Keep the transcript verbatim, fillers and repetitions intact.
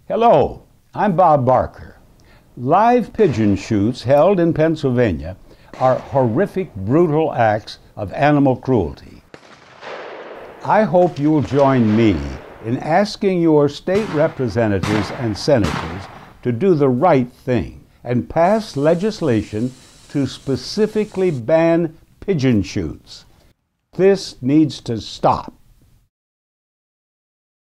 Hello, I'm Bob Barker. Live pigeon shoots held in Pennsylvania are horrific, brutal acts of animal cruelty. I hope you'll join me in asking your state representatives and senators to do the right thing and pass legislation to specifically ban pigeon shoots. This needs to stop.